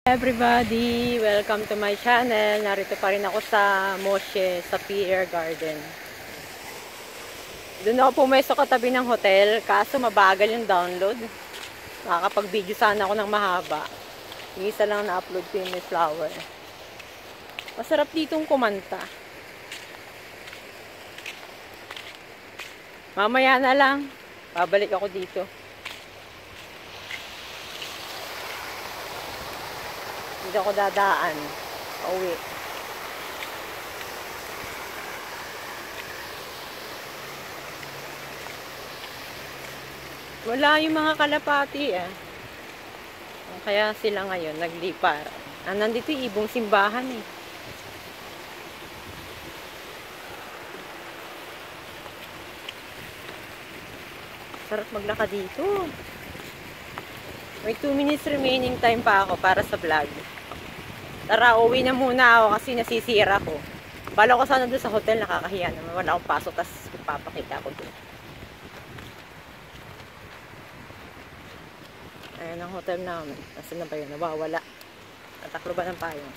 Everybody, welcome to my channel. Narito pa rin ako sa Moshe, sa Pier Garden. Doon ako pumesto katabi ng hotel, kaso mabagal yung download. Makakapag-video sana ako ng mahaba. Yung isa lang na-upload ko yung may flower. Masarap ditong kumanta. Mamaya na lang, babalik ako dito. Dito ako dadaan. Pauwi. Wala yung mga kalapati Kaya sila ngayon naglipar. Nandito yung ibong simbahan Sarap maglakad dito. May 2 minutes remaining time pa ako para sa vlog. Tara, uwi na muna ako kasi nasisira ko. Bala ko sana doon sa hotel, nakakahiya naman. Wala akong pasok, tapos ipapakita ko doon. Ayan ang hotel namin. Nasaan na ba yun? Nawawala. Tataklo ba ng payong?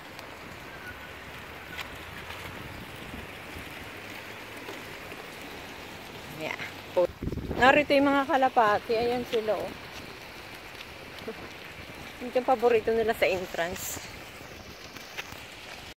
Yeah. Narito yung mga kalapati. Ayan sila Ito yung paborito nila sa entrance.